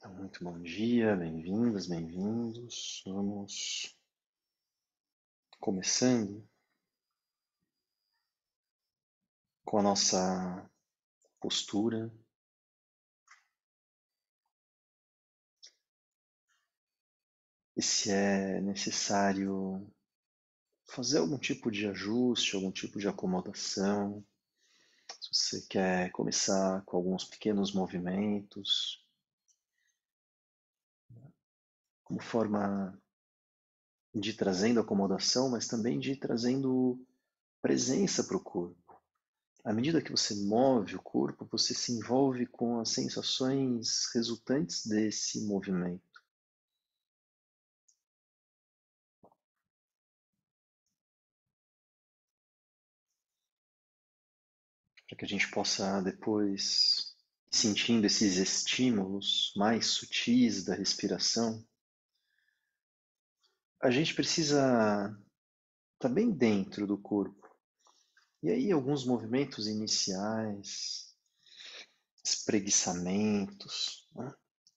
Então, muito bom dia, bem-vindas, bem-vindos. Vamos começando com a nossa postura. E se é necessário fazer algum tipo de ajuste, algum tipo de acomodação, se você quer começar com alguns pequenos movimentos, como forma de ir trazendo acomodação, mas também de ir trazendo presença para o corpo. À medida que você move o corpo, você se envolve com as sensações resultantes desse movimento, para que a gente possa depois, sentindo esses estímulos mais sutis da respiração, a gente precisa estar bem dentro do corpo. E aí alguns movimentos iniciais, espreguiçamentos, né,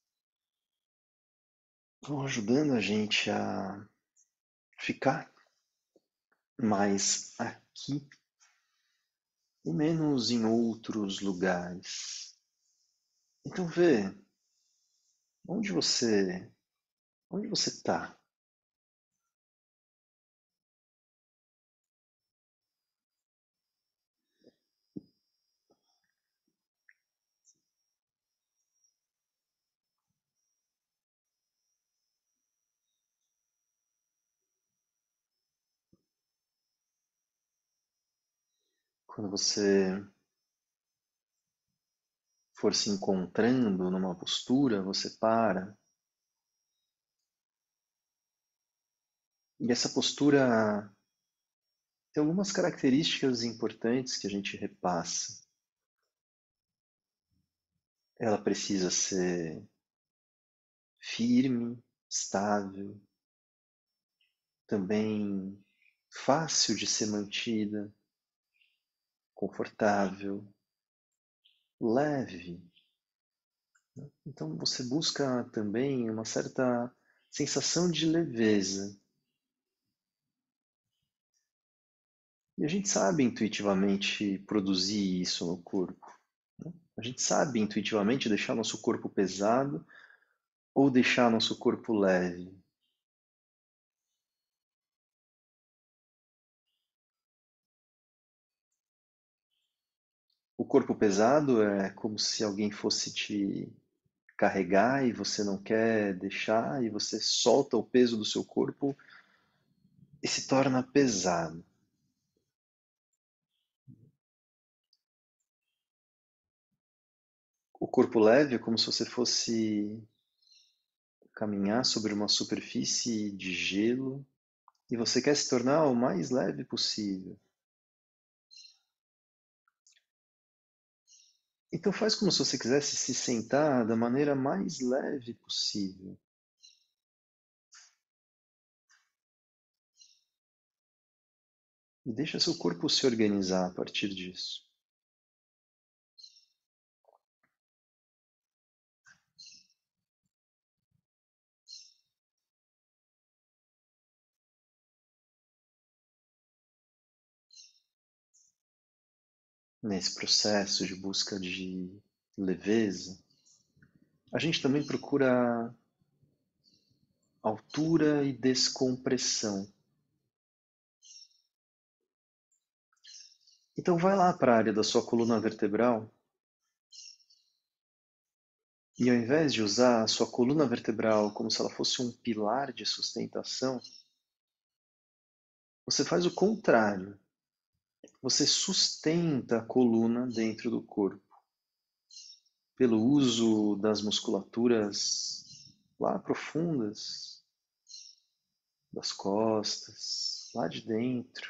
vão ajudando a gente a ficar mais aqui e menos em outros lugares. Então vê, onde você, onde você está? Quando você for se encontrando numa postura, você para. E essa postura tem algumas características importantes que a gente repassa. Ela precisa ser firme, estável, também fácil de ser mantida, confortável, leve. Então você busca também uma certa sensação de leveza. E a gente sabe intuitivamente produzir isso no corpo, né? A gente sabe intuitivamente deixar nosso corpo pesado ou deixar nosso corpo leve. O corpo pesado é como se alguém fosse te carregar e você não quer deixar, e você solta o peso do seu corpo e se torna pesado. O corpo leve é como se você fosse caminhar sobre uma superfície de gelo e você quer se tornar o mais leve possível. Então faz como se você quisesse se sentar da maneira mais leve possível. E deixa seu corpo se organizar a partir disso. Nesse processo de busca de leveza, a gente também procura altura e descompressão. Então vai lá para a área da sua coluna vertebral e ao invés de usar a sua coluna vertebral como se ela fosse um pilar de sustentação, você faz o contrário. Você sustenta a coluna dentro do corpo, pelo uso das musculaturas lá profundas, das costas, lá de dentro.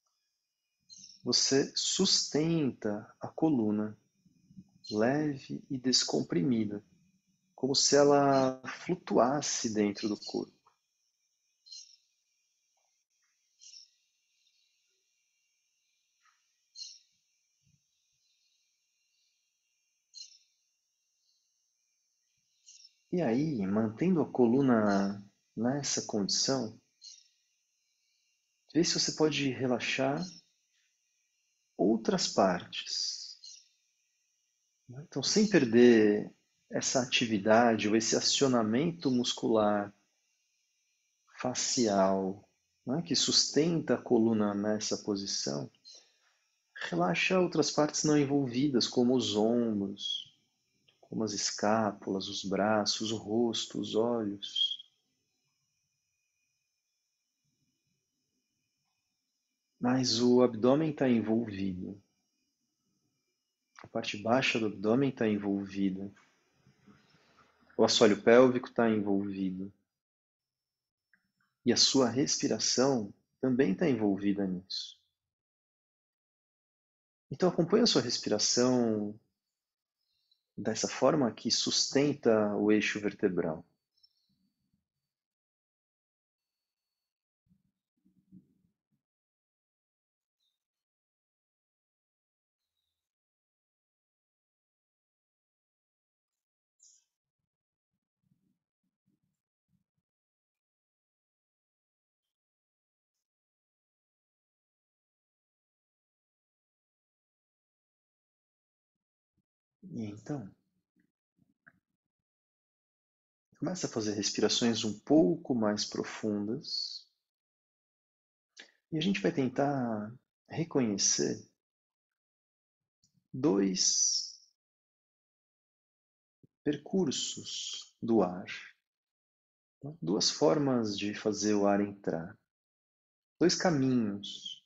Você sustenta a coluna, leve e descomprimida, como se ela flutuasse dentro do corpo. E aí, mantendo a coluna nessa condição, vê se você pode relaxar outras partes. Então, sem perder essa atividade ou esse acionamento muscular facial, né, que sustenta a coluna nessa posição, relaxa outras partes não envolvidas, como os ombros, como as escápulas, os braços, o rosto, os olhos. Mas o abdômen está envolvido, a parte baixa do abdômen está envolvida, o assoalho pélvico está envolvido, e a sua respiração também está envolvida nisso. Então acompanhe a sua respiração dessa forma que sustenta o eixo vertebral. E então, começa a fazer respirações um pouco mais profundas e a gente vai tentar reconhecer dois percursos do ar, duas formas de fazer o ar entrar, dois caminhos.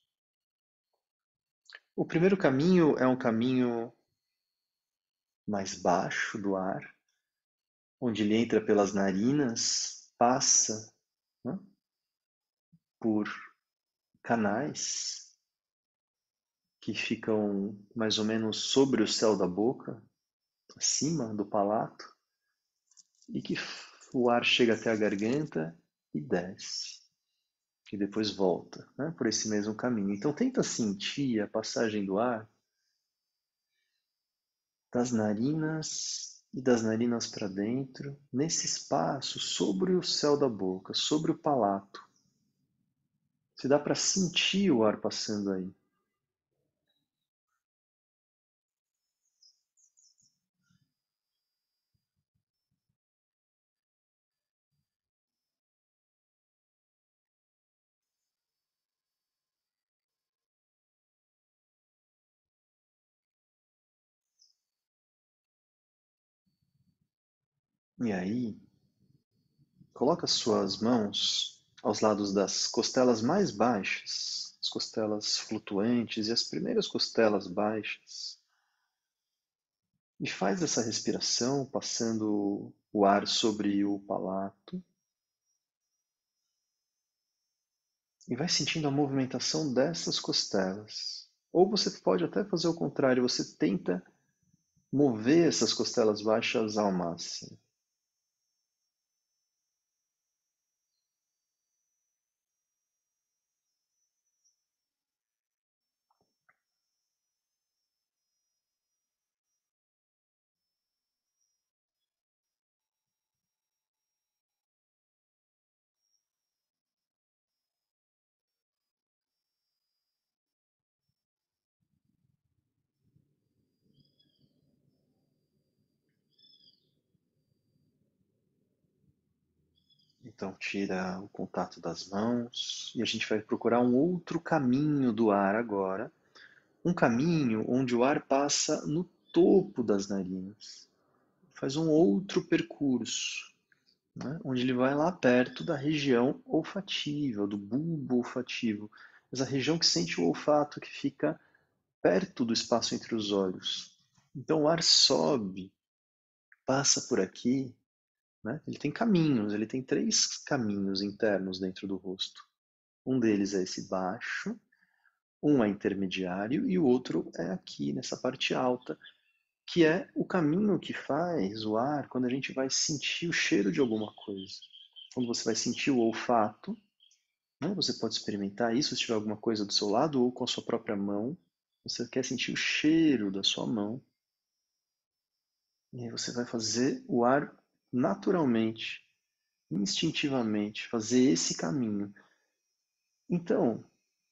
O primeiro caminho é um caminho mais baixo do ar, onde ele entra pelas narinas, passa, né, por canais que ficam mais ou menos sobre o céu da boca, acima do palato, e que o ar chega até a garganta e desce, e depois volta, né, por esse mesmo caminho. Então tenta sentir a passagem do ar das narinas e das narinas para dentro, nesse espaço sobre o céu da boca, sobre o palato. Se dá para sentir o ar passando aí. E aí, coloca suas mãos aos lados das costelas mais baixas, as costelas flutuantes e as primeiras costelas baixas. E faz essa respiração passando o ar sobre o palato. E vai sentindo a movimentação dessas costelas. Ou você pode até fazer o contrário, você tenta mover essas costelas baixas ao máximo. Então tira o contato das mãos e a gente vai procurar um outro caminho do ar agora. Um caminho onde o ar passa no topo das narinas. Faz um outro percurso, né? Onde ele vai lá perto da região olfativa, do bulbo olfativo. Essa região que sente o olfato, que fica perto do espaço entre os olhos. Então o ar sobe, passa por aqui, né? Ele tem caminhos, ele tem três caminhos internos dentro do rosto. Um deles é esse baixo, um é intermediário e o outro é aqui, nessa parte alta, que é o caminho que faz o ar quando a gente vai sentir o cheiro de alguma coisa. Quando você vai sentir o olfato, né, você pode experimentar isso se tiver alguma coisa do seu lado ou com a sua própria mão. Você quer sentir o cheiro da sua mão. E aí você vai fazer o ar naturalmente, instintivamente, fazer esse caminho. Então,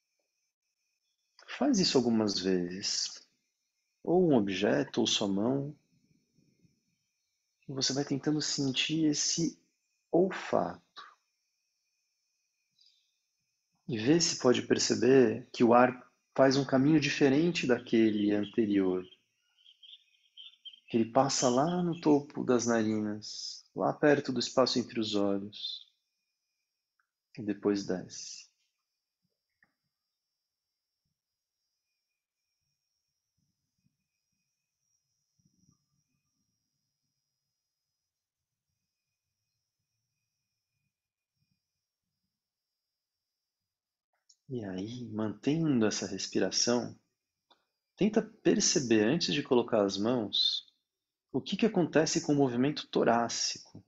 faz isso algumas vezes. Ou um objeto, ou sua mão. E você vai tentando sentir esse olfato. E ver se pode perceber que o ar faz um caminho diferente daquele anterior. Que ele passa lá no topo das narinas, lá perto do espaço entre os olhos, e depois desce. E aí, mantendo essa respiração, tenta perceber antes de colocar as mãos o que acontece com o movimento torácico.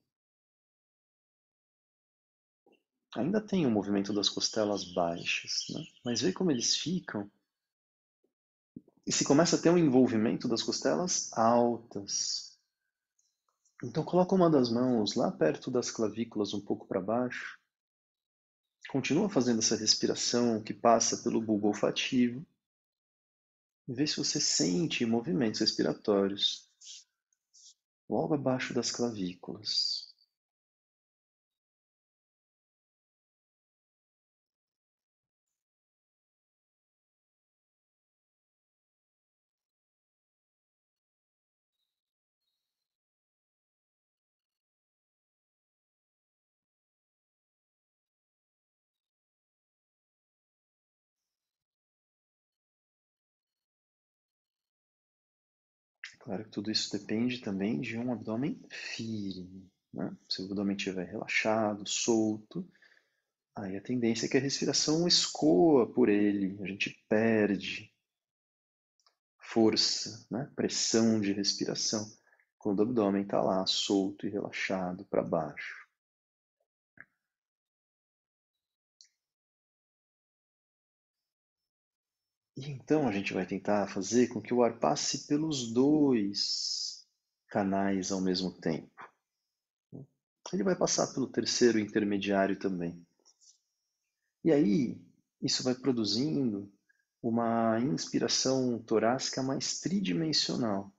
Ainda tem o movimento das costelas baixas, né? Mas vê como eles ficam. E se começa a ter um envolvimento das costelas altas. Então coloca uma das mãos lá perto das clavículas, um pouco para baixo. Continua fazendo essa respiração que passa pelo bulbo olfativo. E vê se você sente movimentos respiratórios logo abaixo das clavículas. Claro que tudo isso depende também de um abdômen firme, né? Se o abdômen estiver relaxado, solto, aí a tendência é que a respiração escoa por ele, a gente perde força, né? Pressão de respiração, quando o abdômen está lá, solto e relaxado para baixo. E então a gente vai tentar fazer com que o ar passe pelos dois canais ao mesmo tempo. Ele vai passar pelo terceiro intermediário também. E aí, isso vai produzindo uma inspiração torácica mais tridimensional,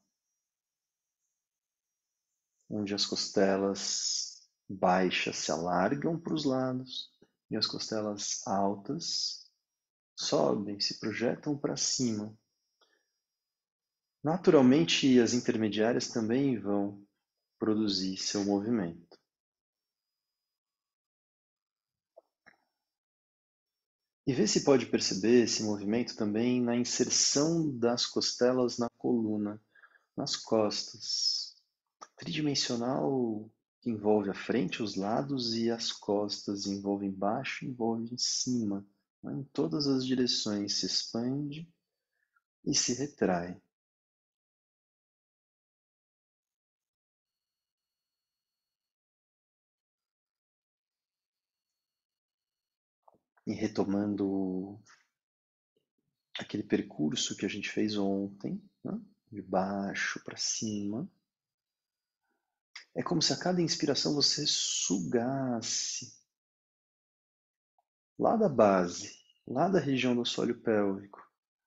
onde as costelas baixas se alargam para os lados e as costelas altas sobem, se projetam para cima. Naturalmente, as intermediárias também vão produzir seu movimento. E vê se pode perceber esse movimento também na inserção das costelas na coluna, nas costas. Tridimensional envolve a frente, os lados e as costas, envolve embaixo, envolve em cima, né? Em todas as direções se expande e se retrai. E retomando aquele percurso que a gente fez ontem, né? De baixo para cima, é como se a cada inspiração você sugasse lá da base, lá da região do assoalho pélvico,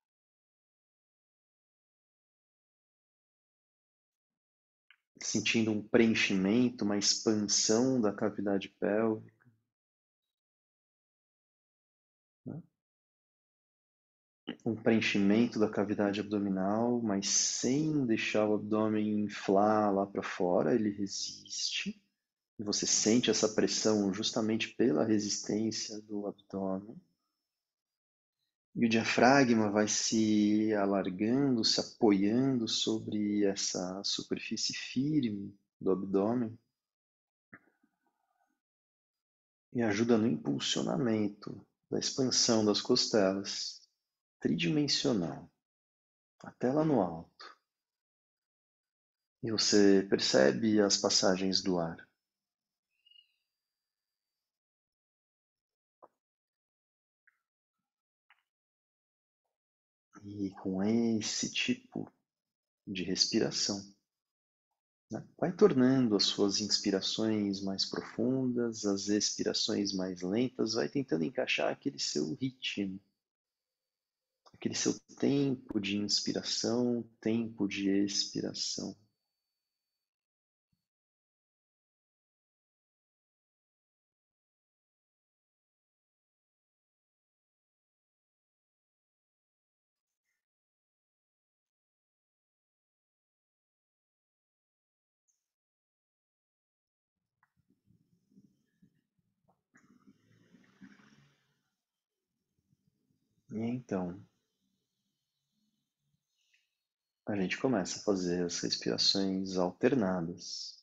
sentindo um preenchimento, uma expansão da cavidade pélvica, né? Um preenchimento da cavidade abdominal, mas sem deixar o abdômen inflar lá para fora, ele resiste. E você sente essa pressão justamente pela resistência do abdômen. E o diafragma vai se alargando, se apoiando sobre essa superfície firme do abdômen e ajuda no impulsionamento da expansão das costelas, tridimensional, até lá no alto. E você percebe as passagens do ar. E com esse tipo de respiração, Né? Vai tornando as suas inspirações mais profundas, as expirações mais lentas, vai tentando encaixar aquele seu ritmo, aquele seu tempo de inspiração, tempo de expiração. E então, a gente começa a fazer as respirações alternadas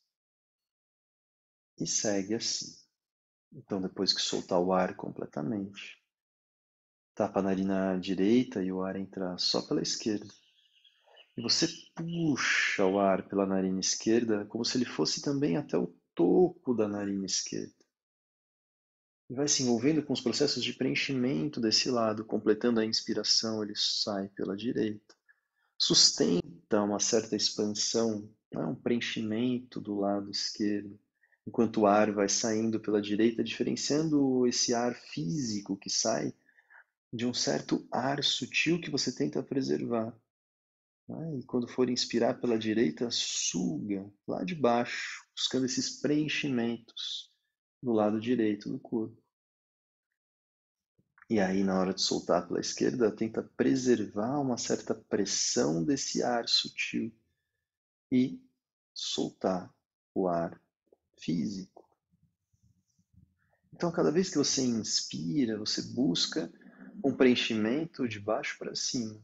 e segue assim. Então, depois que soltar o ar completamente, tapa a narina direita e o ar entra só pela esquerda. E você puxa o ar pela narina esquerda como se ele fosse também até o topo da narina esquerda. E vai se envolvendo com os processos de preenchimento desse lado, completando a inspiração, ele sai pela direita. Sustenta uma certa expansão, né, um preenchimento do lado esquerdo, enquanto o ar vai saindo pela direita, diferenciando esse ar físico que sai de um certo ar sutil que você tenta preservar. Né? E quando for inspirar pela direita, suga lá de baixo, buscando esses preenchimentos do lado direito do corpo. E aí, na hora de soltar pela esquerda, tenta preservar uma certa pressão desse ar sutil e soltar o ar físico. Então, cada vez que você inspira, você busca um preenchimento de baixo para cima.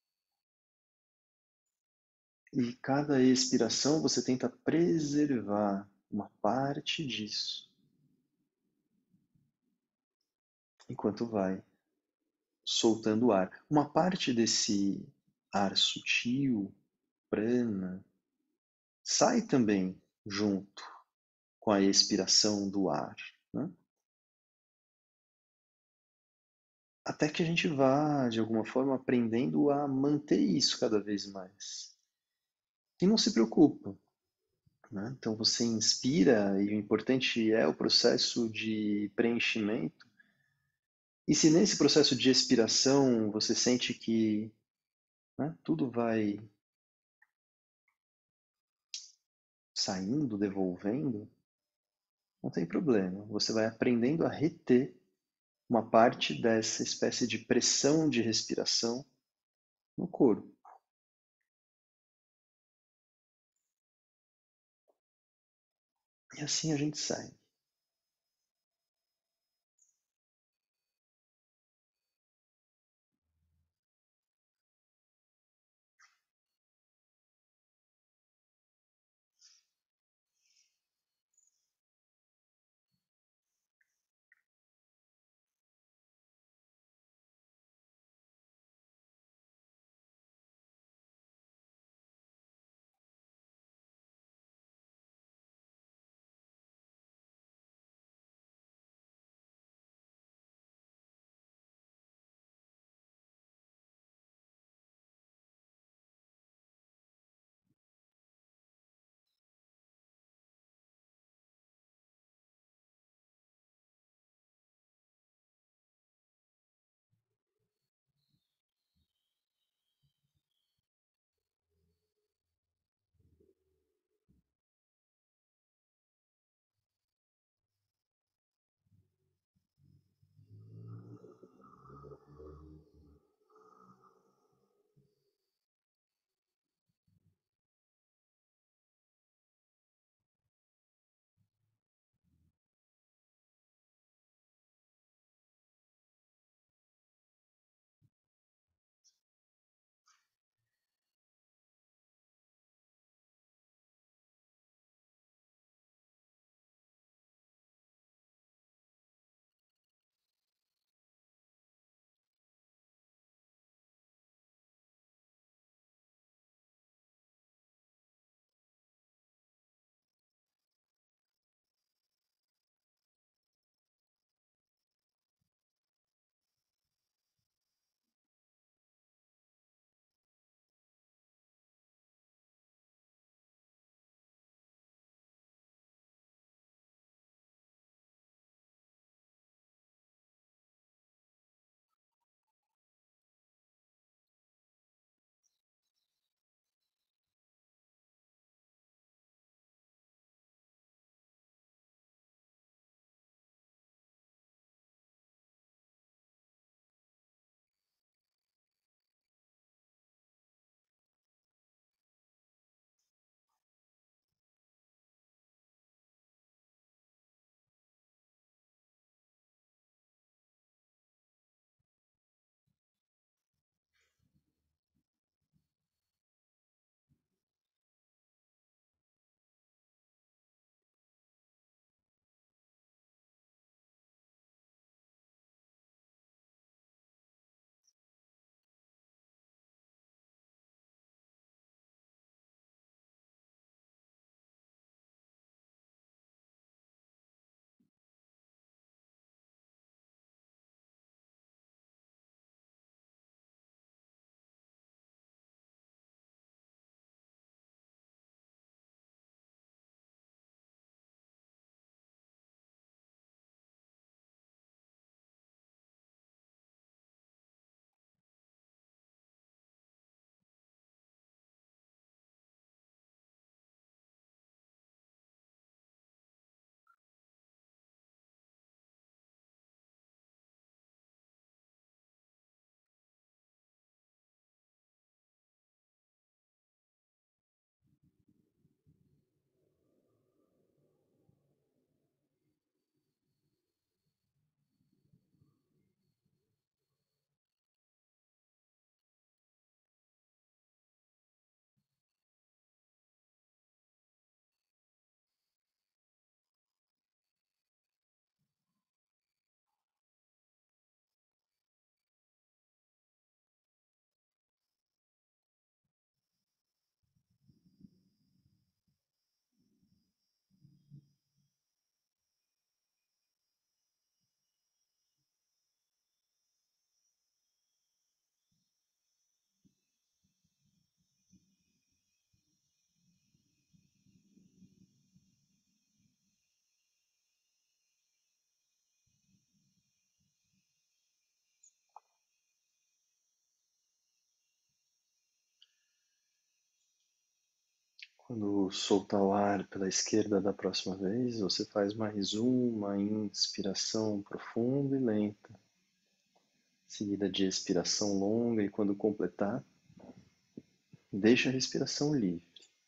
E cada expiração você tenta preservar uma parte disso, enquanto vai soltando o ar. Uma parte desse ar sutil, prana, sai também junto com a expiração do ar, né? Até que a gente vá, de alguma forma, aprendendo a manter isso cada vez mais. E não se preocupa, né? Então você inspira e o importante é o processo de preenchimento. E se nesse processo de expiração você sente que, né, tudo vai saindo, devolvendo, não tem problema. Você vai aprendendo a reter uma parte dessa espécie de pressão de respiração no corpo. E assim a gente sai. Quando soltar o ar pela esquerda da próxima vez, você faz mais uma inspiração profunda e lenta, seguida de expiração longa, e quando completar, deixa a respiração livre.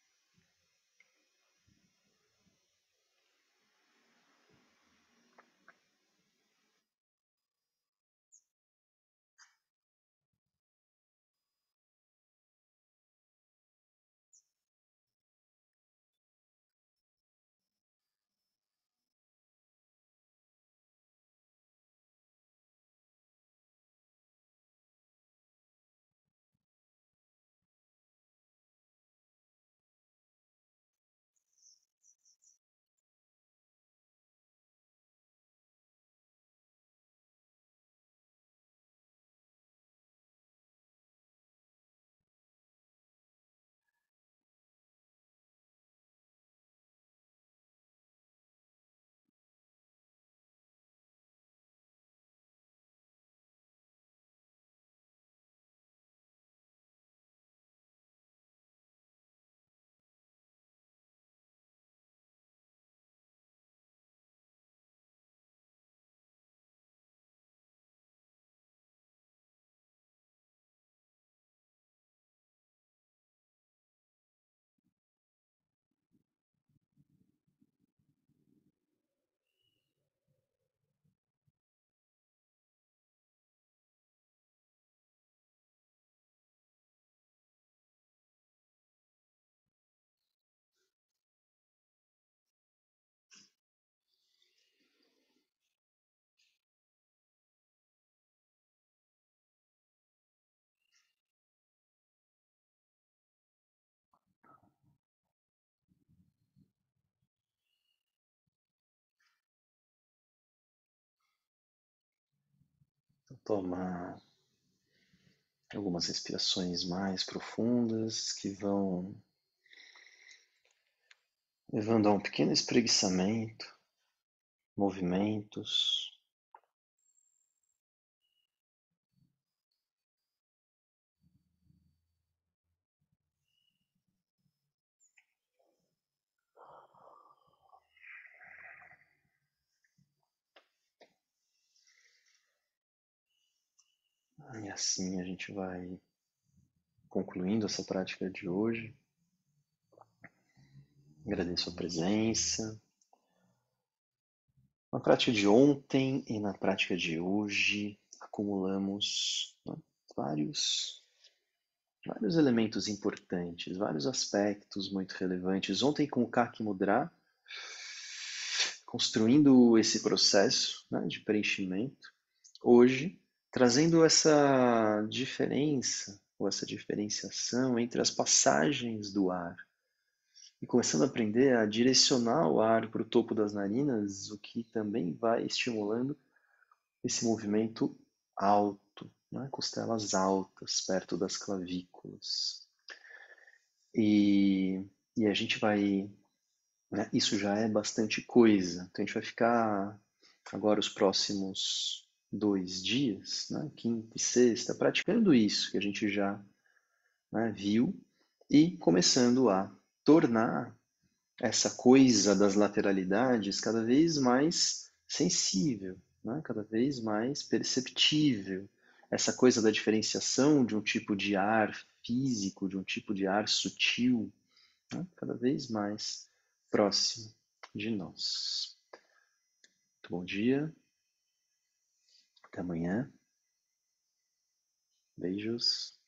Então, toma algumas respirações mais profundas que vão levando a um pequeno espreguiçamento, movimentos. E assim a gente vai concluindo essa prática de hoje. Agradeço a presença. Na prática de ontem e na prática de hoje, acumulamos, né, vários, vários elementos importantes, vários aspectos muito relevantes. Ontem com o Kaki Mudra, construindo esse processo, né, de preenchimento. Hoje, trazendo essa diferença, ou essa diferenciação entre as passagens do ar e começando a aprender a direcionar o ar para o topo das narinas, o que também vai estimulando esse movimento alto, né? Costelas altas, perto das clavículas. E a gente vai, né? Isso já é bastante coisa, então a gente vai ficar agora os próximos 2 dias, né? Quinta e sexta, praticando isso que a gente já, né, viu, e começando a tornar essa coisa das lateralidades cada vez mais sensível, né? Cada vez mais perceptível. Essa coisa da diferenciação de um tipo de ar físico, de um tipo de ar sutil, né? Cada vez mais próximo de nós. Muito bom dia, até amanhã, beijos.